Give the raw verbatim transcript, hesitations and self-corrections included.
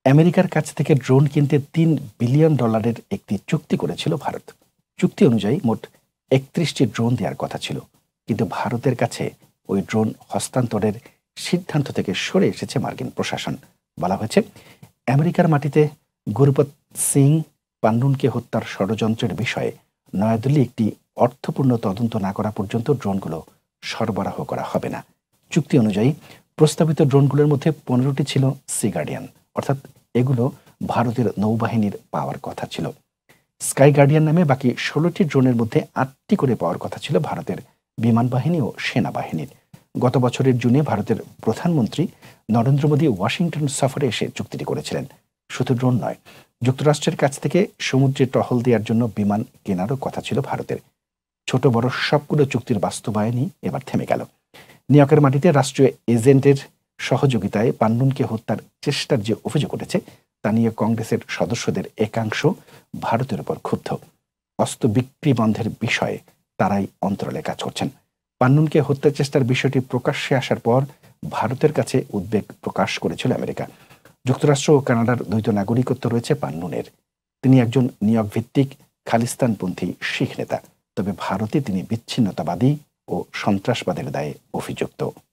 আমেরিকার কাছ থেকে ড্রোন কিনতে তিন বিলিয়ন ডলারের একটি চুক্তি করেছিল ভারত। চুক্তি অনুযায়ী মোট একত্রিশটি ড্রোন দেওয়ার কথা ছিল, কিন্তু ভারতের কাছে ওই ড্রোন হস্তান্তরের সিদ্ধান্ত থেকে সরে এসেছে মার্কিন প্রশাসন। বলা হয়েছে, আমেরিকার মাটিতে গুরুপত সিং পান্নুনকে হত্যার ষড়যন্ত্রের বিষয়ে নয়াদিল্লি একটি অর্থপূর্ণ তদন্ত না করা পর্যন্ত ড্রোনগুলো সরবরাহ করা হবে না। চুক্তি অনুযায়ী প্রস্তাবিত ড্রোনগুলোর মধ্যে পনেরোটি ছিল সি গার্ডিয়ান, অর্থাৎ এগুলো ভারতের নৌবাহিনীর পাওয়ার কথা ছিল। স্কাই গার্ডিয়ান নামে বাকি ষোলোটি ড্রোনের মধ্যে আটটি করে পাওয়ার কথা ছিল ভারতের বিমান বাহিনী ও সেনাবাহিনীর। গত বছরের জুনে ভারতের প্রধানমন্ত্রী নরেন্দ্র মোদী ওয়াশিংটন সফরে এসে চুক্তিটি করেছিলেন। শুধু ড্রোন নয়, যুক্তরাষ্ট্রের কাছ থেকে সমুদ্রে টহল দেওয়ার জন্য বিমান কেনারও কথা ছিল ভারতের। ছোট বড় সবগুলো চুক্তির বাস্তবায়নই এবার থেমে গেল। নিউ ইয়র্কের মাটিতে রাষ্ট্রীয় এজেন্টের সহযোগিতায় পান্নুনকে হত্যার চেষ্টার যে অভিযোগ উঠেছে তা নিয়ে কংগ্রেসের সদস্যদের একাংশ ভারতের উপর ক্ষুব্ধ। অস্ত্র বিক্রি বন্ধের বিষয়ে তারাই অন্তরালে কাজ করছেন। পান্নুনকে হত্যা চেষ্টার বিষয়টি প্রকাশ্যে আসার পর ভারতের কাছে উদ্বেগ প্রকাশ করেছিল আমেরিকা। যুক্তরাষ্ট্র ও কানাডার দ্বৈত নাগরিকত্ব রয়েছে পান্নুনের। তিনি একজন নিউ ইয়র্ক ভিত্তিক খালিস্তানপন্থী শিখ নেতা, তবে ভারতে তিনি বিচ্ছিন্নতাবাদী ও সন্ত্রাসবাদের দায়ে অভিযুক্ত।